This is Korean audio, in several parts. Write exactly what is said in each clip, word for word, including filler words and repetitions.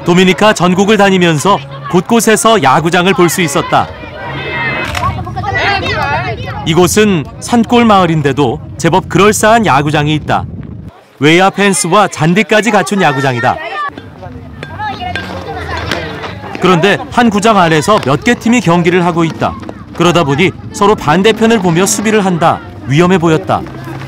도미니카 전국을 다니면서 곳곳에서 야구장을 볼 수 있었다. 이곳은 산골 마을인데도 제법 그럴싸한 야구장이 있다. 외야 펜스와 잔디까지 갖춘 야구장이다. 그런데 한 구장 안에서 몇 개 팀이 경기를 하고 있다. 그러다 보니 서로 반대편을 보며 수비를 한다. 위험해 보였다.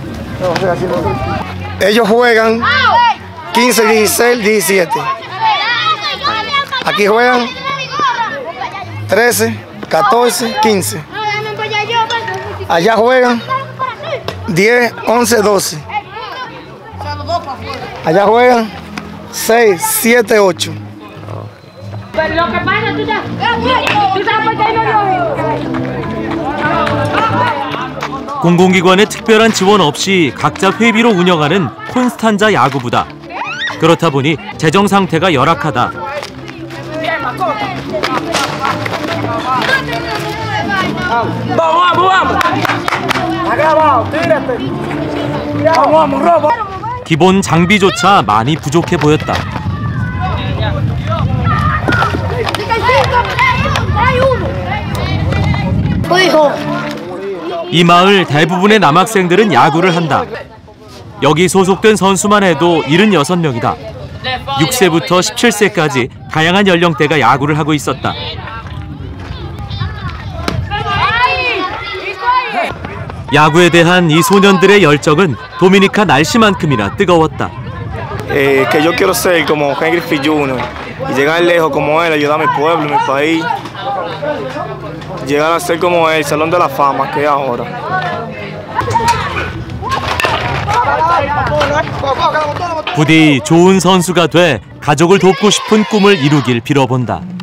Ellos juegan quince, dieciséis, diecisiete. Aquí juegan trece, catorce, quince. Allá juegan diez, once, doce. Allá juegan seis, siete, ocho. 공공기관의 특별한 지원 없이 각자 회비로 운영하는 콘스탄자 야구부다. 그렇다 보니 재정 상태가 열악하다. 기본 장비조차 많이 부족해 보였다. 이 마을 대부분의 남학생들은 야구를 한다. 여기 소속된 선수만 해도 칠십육 명이다. 육 세부터 십칠 세까지 다양한 연령대가 야구를 하고 있었다. 야구에 대한 이 소년들의 열정은 도미니카 날씨만큼이나 뜨거웠다. Eh, que yo quiero ser como Ken Griffey junior y llegar lejos como él, ayudar a mi pueblo, mi país, llegar a ser como él, el Salón de la Fama que es ahora. 부디 좋은 선수가 돼 가족을 돕고 싶은 꿈을 이루길 빌어본다.